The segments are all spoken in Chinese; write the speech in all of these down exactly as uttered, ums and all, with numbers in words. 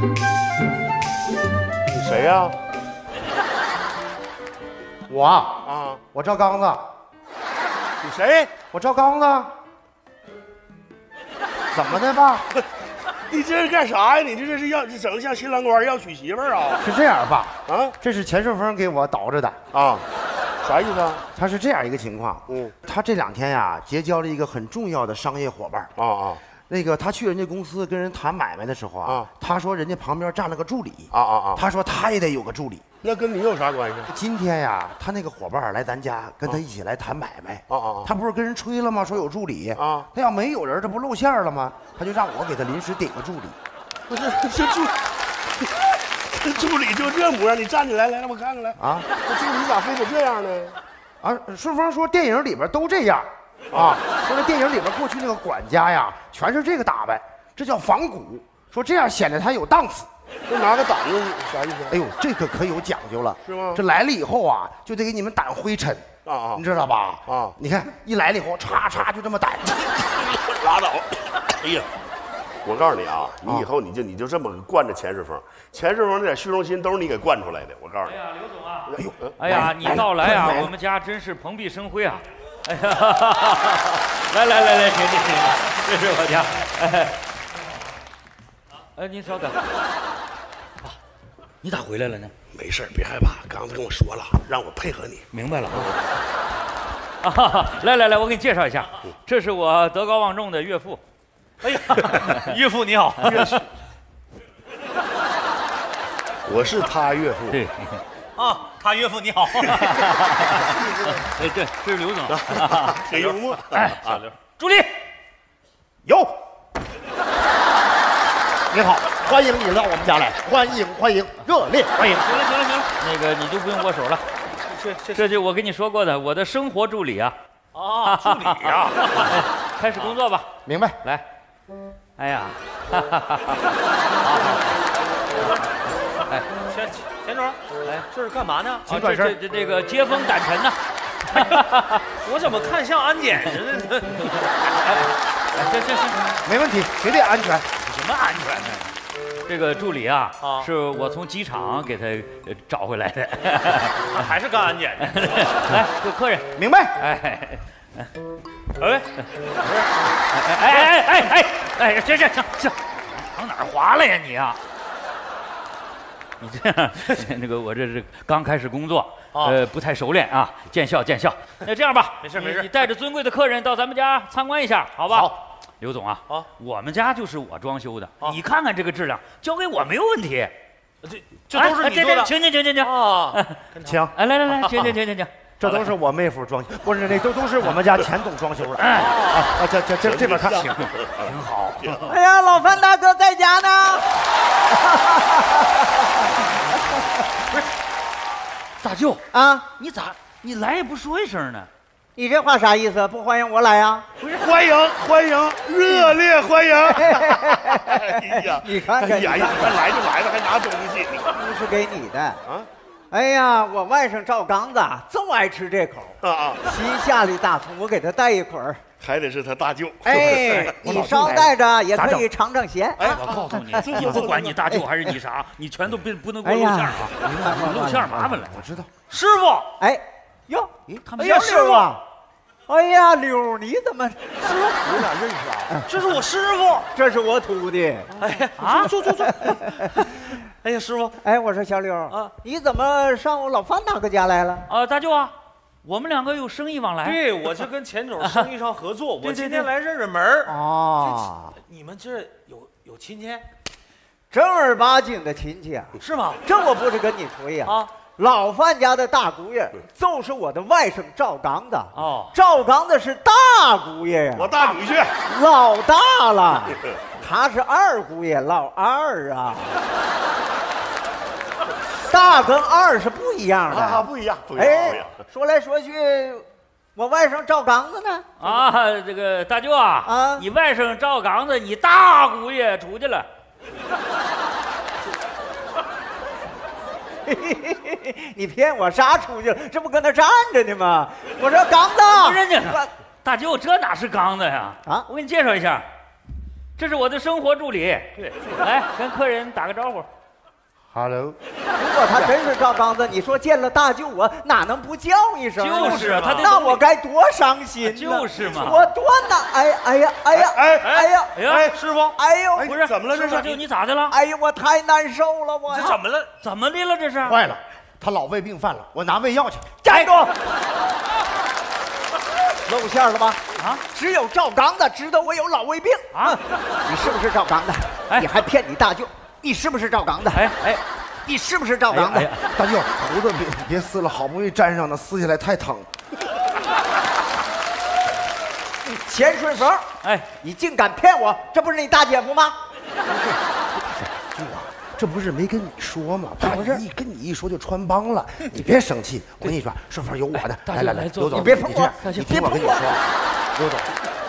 你谁呀？ 我啊，我赵刚子。 你谁？ 我赵刚子。怎么的吧？ 你这是干啥呀？你这这是要整像新郎官要娶媳妇儿啊？ 是这样吧？ 啊， 这是钱顺丰给我导着的啊。啥意思啊？ 他是这样一个情况。嗯，他这两天呀结交了一个很重要的商业伙伴。啊啊。那个他去人家公司跟人谈买卖的时候啊，啊他说人家旁边站了个助理。啊啊啊！他说他也得有个助理。那跟你有啥关系？今天呀，他那个伙伴来咱家跟他一起来谈买卖。啊啊！他不是跟人吹了吗？说有助理啊。他要没有人，这不露馅了吗？他就让我给他临时顶个助理。不是，这助这助理就这模样，你站起来，来让我看看来。啊，这助理咋非得这样呢？啊，顺丰说电影里边都这样。啊，说这电影里边过去那个管家呀，全是这个打扮，这叫仿古。说这样显得他有档次。这拿个掸子啥意思？哎呦，这个可有讲究了，是吗？这来了以后啊，就得给你们掸灰尘啊啊，你知道吧？啊，你看一来了以后，嚓嚓就这么掸， 拉倒。哎呀，我告诉你啊，你以后你就你就这么惯着钱顺丰，钱顺丰那点虚荣心都是你给惯出来的。我告诉你。 哎呀，刘总啊，哎呦，哎呀，你到来啊，我们家真是蓬荜生辉啊。哎呀，来来来来，请请请，这是我家。哎，哎，您稍等。啊，你咋回来了呢？ 没事，别害怕。刚才跟我说了，让我配合你。 明白了啊。啊，来来来，我给你介绍一下，这是我德高望重的岳父。哎呀，岳父你好。 我是他岳父。 对。啊，他岳父你好。哎，对，这是刘总， 很幽默。 哎，小刘，助理有。你好，欢迎你到我们家来，欢迎欢迎，热烈欢迎。 行了行了行了，那个你就不用握手了，这这这就我跟你说过的，我的生活助理啊。 啊，助理啊， 开始工作吧。 明白， 来。哎呀， 哎，钱钱总，哎，这是干嘛呢？ 请转身。这这个接风掸尘呢。 我怎么看像安检似的？ 行行行， 没问题，绝对安全。 什么安全呢？这个助理啊，啊是我从机场给他找回来的， 还是干安检的。 来，有客人， 明白？ 哎，哎，哎，哎哎哎哎哎，行行行行，往哪儿滑了呀你啊？你这样，那个我这是刚开始工作，呃，不太熟练啊，见笑见笑。那这样吧， 没事没事， 你带着尊贵的客人到咱们家参观一下，好吧？ 好。 刘总啊，啊，我们家就是我装修的，你看看这个质量，交给我没有问题。 这这都是你做的？ 请请请请请啊，请， 哎来来来，请请请请请， 这都是我妹夫装修，不是那都都是我们家钱总装修的。哎啊，这这这这边看， 挺挺好。 哎呀，老范大哥在家呢。 不是，大舅啊， 你咋你来也不说一声呢？ 你这话啥意思？不欢迎我来呀？ 不是，欢迎欢迎，热烈欢迎！哎呀， 你看看， 哎呀呀，来就来了，还拿东西， 这是给你的啊！哎呀，我外甥赵刚子就爱吃这口啊啊！新下的大葱，我给他带一捆儿。 还得是他大舅。 哎，你捎带着也可以尝尝鲜。 哎，我告诉你，你不管你大舅还是你啥，你全都不不能给我露馅啊！你露馅麻烦了。 我知道， 师傅， 哎。哟， 他们哎呀，师傅，哎呀，刘，你怎么？师傅， 有点认识啊？ 这是我师傅， 这是我徒弟。 哎呀，啊，坐坐坐。哎呀，师傅， 哎，我说小刘啊，你怎么上我老范大哥家来了？ 啊，大舅啊，我们两个有生意往来。 对，我是跟钱总生意上合作，我今天来认认门。 哦， 你们这有有亲戚？ 正儿八经的亲戚啊？ 是吗？ 这我不是跟你吹呀啊。老范家的大姑爷就是我的外甥赵刚子哦，赵刚子是大姑爷呀， 我大女婿， 老大了，他是二姑爷，老二啊，大跟二是不一样的啊，不一样，不一样。哎， 说来说去，我外甥赵刚子呢？ 啊，这个大舅啊，啊，你外甥赵刚子，你大姑爷出去了。 你骗我啥出去了？这不搁那站着呢吗？我说刚子， 人家大舅这哪是刚子呀？啊，我给你介绍一下， 这是我的生活助理。对，来跟客人打个招呼。 Hello。 如果他真是赵刚子，你说见了大舅我哪能不叫一声？ 就是他， 那我该多伤心呢！ 就是嘛， 我多难！哎哎呀哎呀哎哎呀哎呀！ 师傅， 哎呦， 不是怎么了？这是大舅你咋的了？ 哎呦，我太难受了，我这怎么了？ 怎么的了？这是坏了，他老胃病犯了，我拿胃药去。 站住！露馅了吧？啊！只有赵刚子知道我有老胃病啊！你是不是赵刚子？哎，你还骗你大舅？你是不是赵刚子？哎哎，你是不是赵刚子？哎大舅，胡子别别撕了，好不容易粘上的，撕下来太疼。 钱顺风，哎，你竟敢骗我！这不是你大姐夫吗？ 舅啊，这不是没跟你说吗？怕一跟你一说就穿帮了，你别生气。我跟你说，顺风有我的。来来来，刘总， 你别碰我， 你听我跟你说，刘总。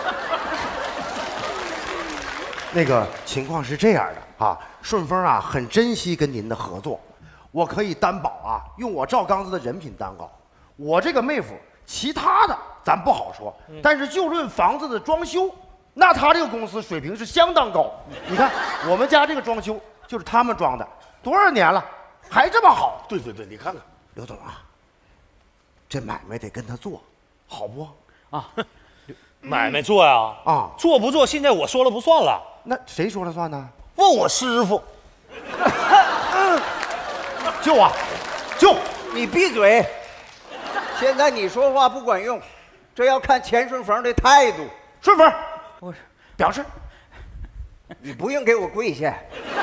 那个情况是这样的啊，顺丰啊很珍惜跟您的合作，我可以担保啊，用我赵刚子的人品担保，我这个妹夫，其他的咱不好说，但是就论房子的装修，那他这个公司水平是相当高。你看我们家这个装修就是他们装的，多少年了，还这么好。 对对对，你看看， 刘总啊，这买卖得跟他做，好不？啊， 买卖做呀啊，做不做现在我说了不算了。 那谁说了算呢？ 问我师傅。 舅啊，舅， 你闭嘴！现在你说话不管用，这要看钱顺风的态度。 顺风，我表示， 你不用给我跪下。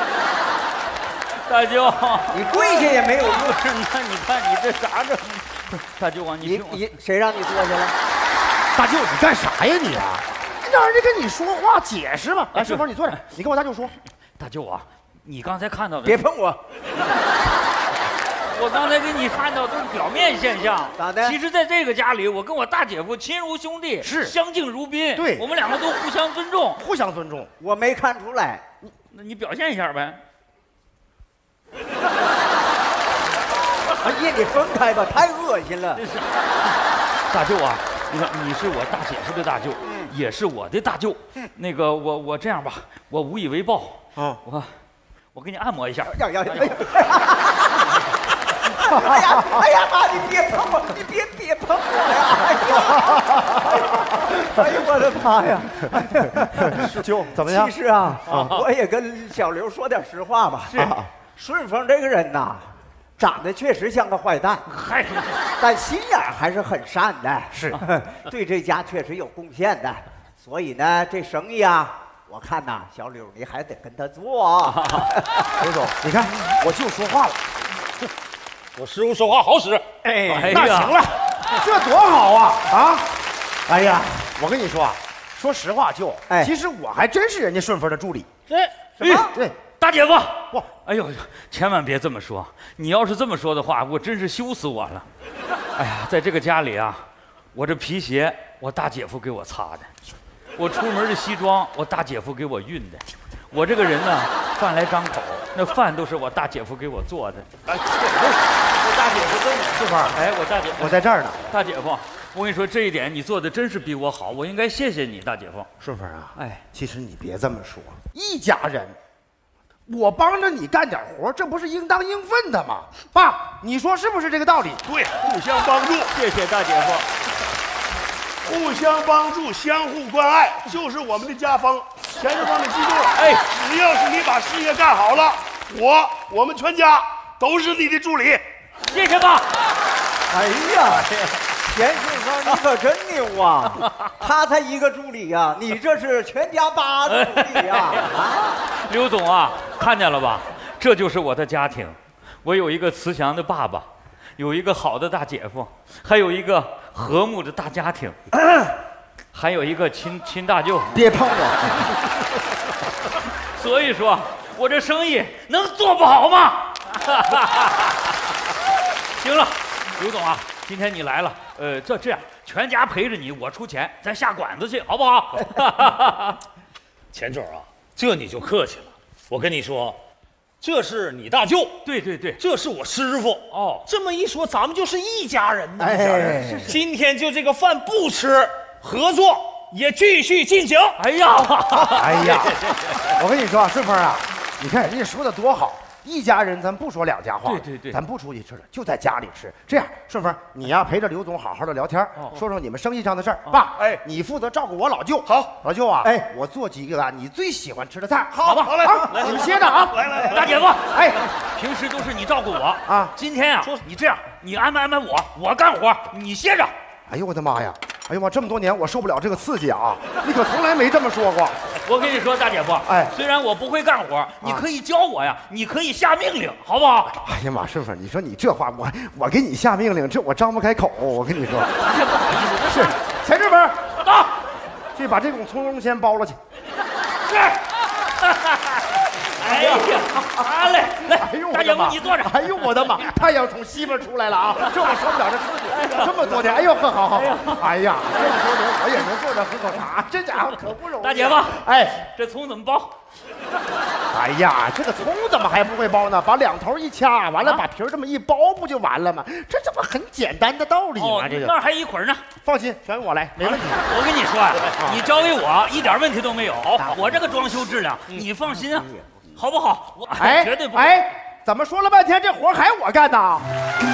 大舅， 你跪下也没有用。 那你看你这啥这？大舅啊，你你你谁让你坐下了？ 大舅，你干啥呀你啊？让人家跟你说话解释嘛。来，顺风，你坐着，你跟我大舅说。 大舅啊，你刚才看到的， 别碰我。 我刚才给你看到都是表面现象， 咋的？ 其实，在这个家里，我跟我大姐夫亲如兄弟， 是相敬如宾。 对， 我们两个都互相尊重， 互相尊重。 我没看出来， 那你表现一下呗。 哎呀，你分开吧，太恶心了。 大舅啊，你看你是我大姐夫的大舅，嗯、也是我的大舅。嗯、那个我我这样吧，我无以为报啊，我我给你按摩一下。 要要要！哎呀哎呀妈！你别碰我！你别别碰我呀！哎呀！哎呀我的妈呀！ 舅怎么样？ 其实啊，我也跟小刘说点实话吧。是，顺丰这个人呐。长得确实像个坏蛋，嗨，但心眼还是很善的，是对这家确实有贡献的。所以呢，这生意啊，我看呐，小柳你还得跟他做。 刘总，你看我就说话了， 我师傅说话好使。 哎，那行了，这多好啊啊！哎呀，我跟你说啊，说实话，舅，哎，其实我还真是人家顺丰的助理。 这什么？ 对。 大姐夫，哇，哎呦，千万别这么说！你要是这么说的话，我真是羞死我了。哎呀，在这个家里啊，我这皮鞋我大姐夫给我擦的，我出门的西装我大姐夫给我熨的，我这个人呢，饭来张口，那饭都是我大姐夫给我做的。哎，我大姐夫真的， 顺丰， 哎，我大姐夫， 我在这儿呢。 大姐夫，我跟你说这一点，你做的真是比我好，我应该谢谢你，大姐夫。 顺丰啊，哎，其实你别这么说，一家人。我帮着你干点活，这不是应当应分的吗？爸，你说是不是这个道理？ 对，互相帮助。 谢谢大姐夫。 互相帮助，相互关爱，就是我们的家风。钱顺丰，你记住了，哎，只要是你把事业干好了，我我们全家都是你的助理。 谢谢爸。 哎呀，钱顺丰，你可真牛啊！他才一个助理呀、啊，你这是全家八助理呀！啊， 刘总啊，看见了吧？这就是我的家庭，我有一个慈祥的爸爸，有一个好的大姐夫，还有一个和睦的大家庭，还有一个亲亲大舅。 别碰我！ 所以说，我这生意能做不好吗？行了，刘总啊。今天你来了，呃，这这样，全家陪着你，我出钱，咱下馆子去，好不好？ 钱总啊，这你就客气了。我跟你说，这是你大舅， 对对对， 这是我师傅。哦，这么一说，咱们就是一家人呐。 哎， 今天就这个饭不吃，合作也继续进行。 哎呀， 哎呀，我跟你说啊，顺风啊，你看人家说的多好。一家人，咱不说两家话， 对对对， 咱不出去吃了，就在家里吃。这样，顺风，你呀陪着刘总好好的聊天，哦、说说你们生意上的事儿。哦、爸，哎，你负责照顾我老舅。 好， 老舅啊，哎，我做几个啊你最喜欢吃的菜。 好吧， 好嘞， 好，你们歇着啊。 来来来， 大姐夫， 哎， 平时都是你照顾我啊， 今天啊，你这样，你安排安排我，我干活，你歇着。 哎呦我的妈呀！哎呦妈，这么多年我受不了这个刺激啊！你可从来没这么说过。 我跟你说，大姐夫，哎，虽然我不会干活，你可以教我呀，你可以下命令，好不好？ 哎呀妈，顺风，你说你这话，我我给你下命令，这我张不开口。我跟你说， 这不好意思， 是钱志文到， 去把这种葱蓉先包了去。 是。哎呀，好嘞，来， 哎呦， 大姐夫你坐着。 哎呦我的妈，太阳从西边出来了啊！这我受不了这刺激，这么多年，哎呦呵，好好好，哎呀，这么多年我也能坐着喝口茶，这家伙可不容易。 大姐夫， 哎， 这葱怎么包？ 哎呀，这个葱怎么还不会包呢？把两头一掐，完了把皮儿这么一包，不就完了吗？这这不很简单的道理吗？这个那儿还一捆呢。 放心，全我来，没问题。 我跟你说啊，你交给我一点问题都没有。我这个装修质量，你放心啊。好不好？我哎， 绝对不。 哎，怎么说了半天这活还我干呢？